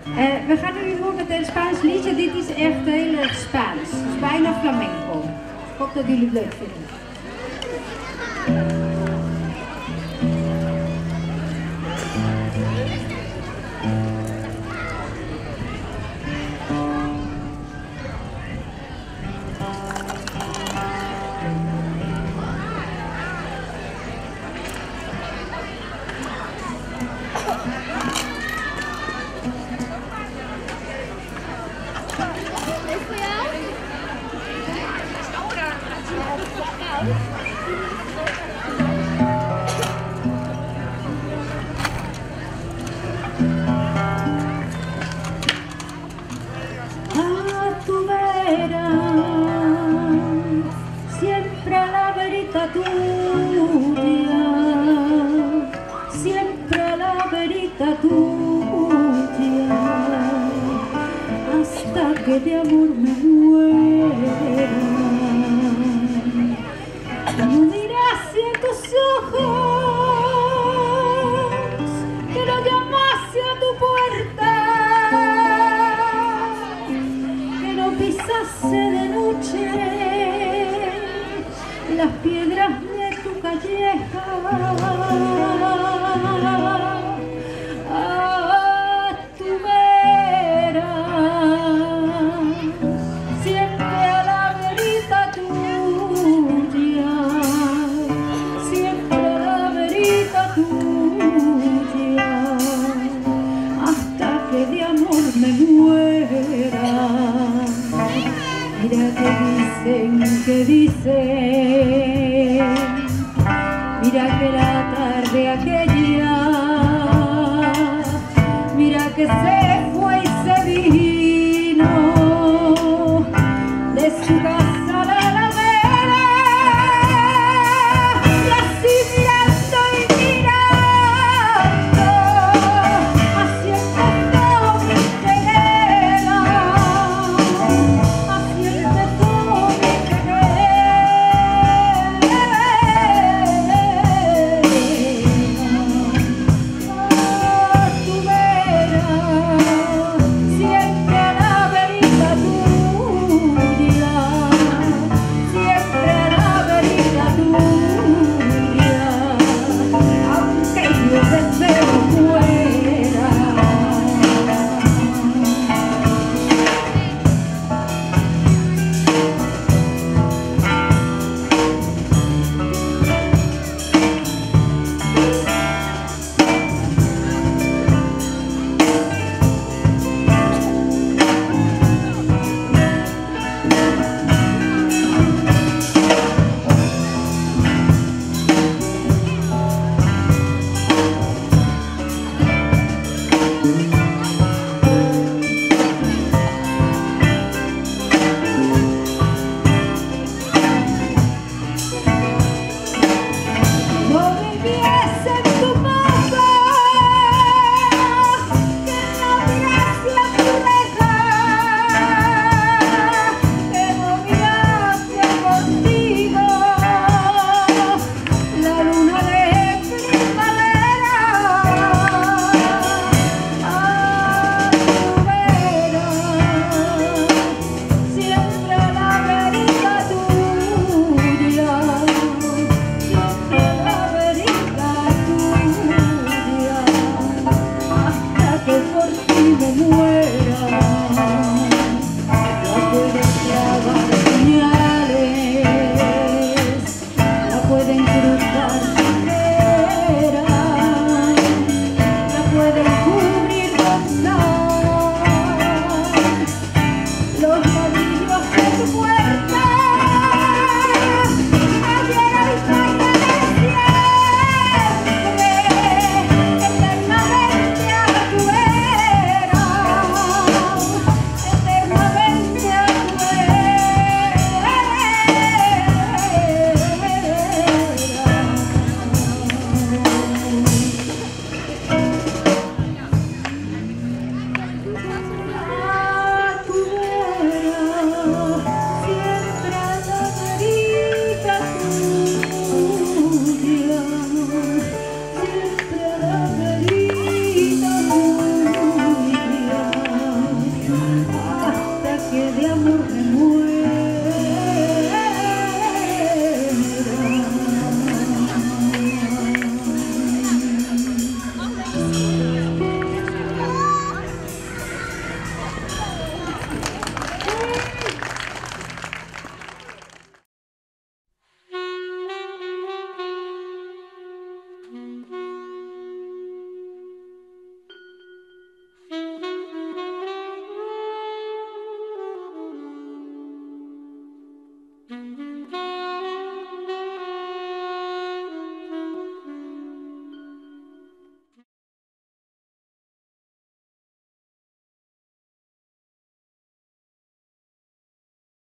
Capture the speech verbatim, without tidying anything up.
Uh, we gaan nu door met een Spaans liedje. Dit is echt heel erg Spaans. Het is bijna flamenco. Ik hoop dat jullie het leuk vinden. A tu vera, siempre a la verita tuya, siempre a la verita tuya, hasta que de amor me muera. No dirás en tus ojos que no llamase a tu puerta, que no pisase de noche las piedras de tu calleja. A tu vera, siempre a la verita tuya, siempre a la verita tuya, hasta que de amor me muera. Mira que dicen, que dicen, mira que la tarde aquella, mira que se fue y se vino.